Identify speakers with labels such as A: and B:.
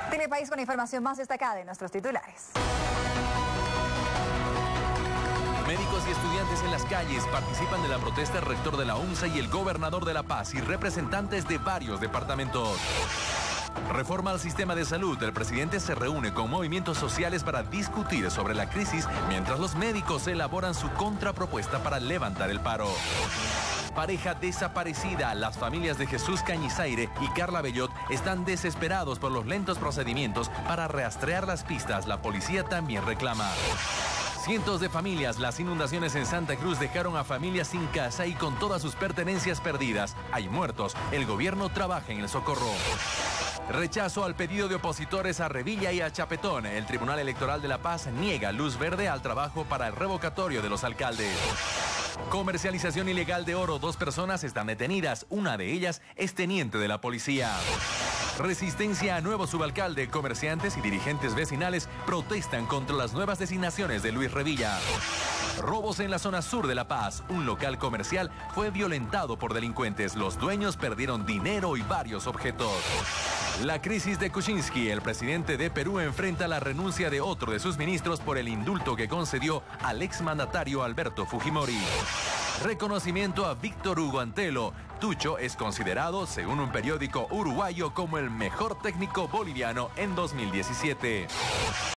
A: Tiene País con información más destacada de nuestros titulares.
B: Médicos y estudiantes en las calles participan de la protesta del rector de la UNSA y el gobernador de La Paz y representantes de varios departamentos. Reforma al sistema de salud. El presidente se reúne con movimientos sociales para discutir sobre la crisis, mientras los médicos elaboran su contrapropuesta para levantar el paro. Pareja desaparecida. Las familias de Jesús Cañizaire y Carla Bellot están desesperados por los lentos procedimientos para rastrear las pistas. La policía también reclama. Cientos de familias. Las inundaciones en Santa Cruz dejaron a familias sin casa y con todas sus pertenencias perdidas. Hay muertos. El gobierno trabaja en el socorro. Rechazo al pedido de opositores a Revilla y a Chapetón. El Tribunal Electoral de La Paz niega luz verde al trabajo para el revocatorio de los alcaldes. Comercialización ilegal de oro. 2 personas están detenidas. Una de ellas es teniente de la policía. Resistencia a nuevo subalcalde. Comerciantes y dirigentes vecinales protestan contra las nuevas designaciones de Luis Revilla. Robos en la zona sur de La Paz. Un local comercial fue violentado por delincuentes. Los dueños perdieron dinero y varios objetos. La crisis de Kuczynski. El presidente de Perú enfrenta la renuncia de otro de sus ministros por el indulto que concedió al exmandatario Alberto Fujimori. Reconocimiento a Víctor Hugo Antelo. Tucho es considerado, según un periódico uruguayo, como el mejor técnico boliviano en 2017.